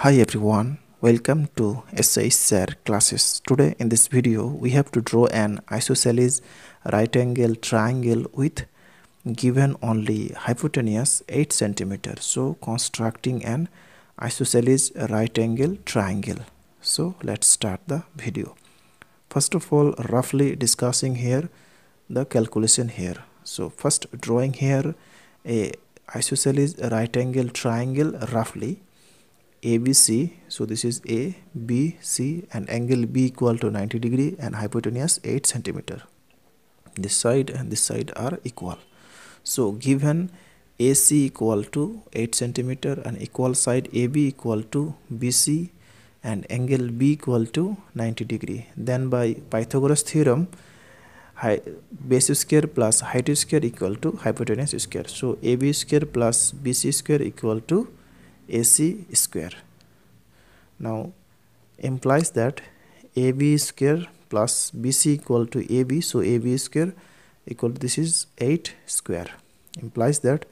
Hi everyone, welcome to shsirclasses. Today in this video we have to draw an isosceles right angle triangle with given only hypotenuse 8 cm. So constructing an isosceles right angle triangle. So let's start the video. First of all, roughly discussing here the calculation here. So first drawing here a isosceles right angle triangle roughly ABC. So this is A, B, C, and angle B equal to 90 degree and hypotenuse 8 cm. This side and this side are equal. So given AC equal to 8 cm and equal side AB equal to BC and angle B equal to 90 degree, then by Pythagoras theorem, base square plus height square equal to hypotenuse square. So AB square plus BC square equal to AC square. Now implies that AB square plus BC equal to AB, so AB square equal to this is 8 square, implies that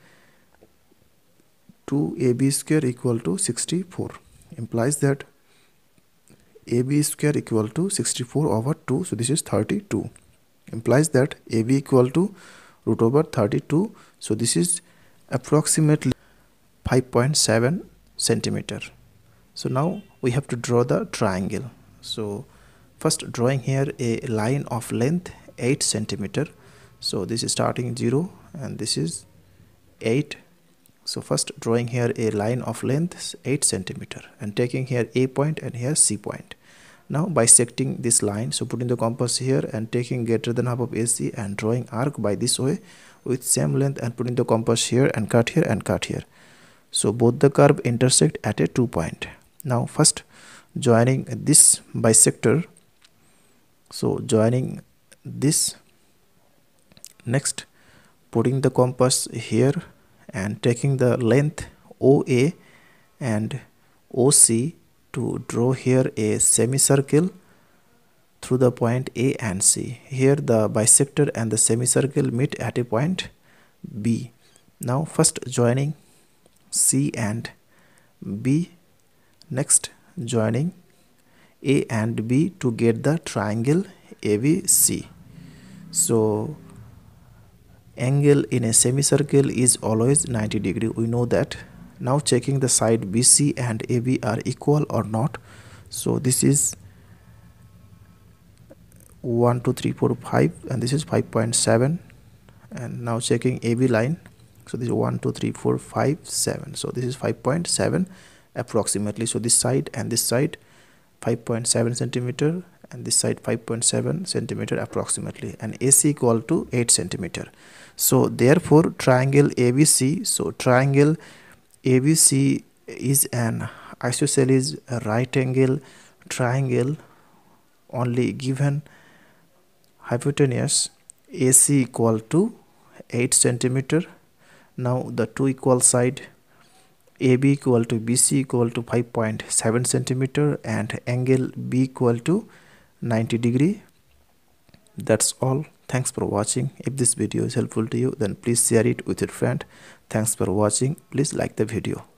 2AB square equal to 64, implies that AB square equal to 64 over 2, so this is 32, implies that AB equal to root over 32, so this is approximately 5.7 centimeter. So now we have to draw the triangle. So first drawing here a line of length 8 centimeter. So this is starting 0 and this is 8. So first drawing here a line of length 8 centimeter and taking here A point and here C point. Now bisecting this line, so putting the compass here and taking greater than half of AC and drawing arc by this way with same length and putting the compass here and cut here and cut here. So both the curve intersect at a 2 point. Now first joining this bisector, so joining this, next putting the compass here and taking the length OA and OC to draw here a semicircle through the point A and C. Here the bisector and the semicircle meet at a point B. Now first joining C and B, next joining A and B to get the triangle ABC. So angle in a semicircle is always 90 degree, we know that. Now checking the side BC and AB are equal or not. So this is 1 2 3 4 5 and this is 5.7, and now checking AB line. So this is 1 2 3 4 5 7, so this is 5.7 approximately. So this side and this side 5.7 centimeter and this side 5.7 centimeter approximately, and AC equal to 8 centimeter. So therefore triangle ABC, so triangle ABC is an isosceles right angle triangle only given hypotenuse AC equal to 8 centimeter. Now the two equal side AB equal to BC equal to 5.7 centimeter and angle B equal to 90 degree. That's all. Thanks for watching. If this video is helpful to you, then please share it with your friend. Thanks for watching. Please like the video.